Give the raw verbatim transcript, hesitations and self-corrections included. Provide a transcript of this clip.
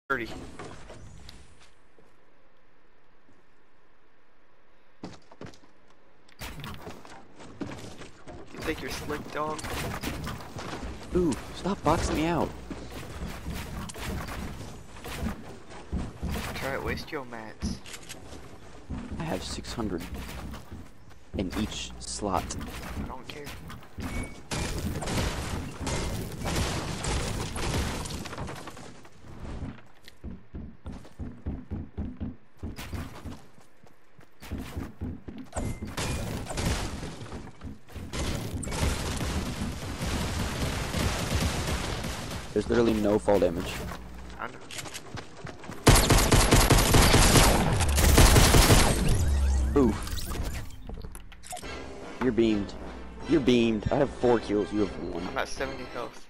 thirty. You think you're slick, dog? Ooh, stop boxing me out. Try it, waste your mats. I have six hundred in each slot. I don't care. There's literally no fall damage. I know. Ooh. You're beamed. You're beamed. I have four kills, you have one. I'm at seventy health.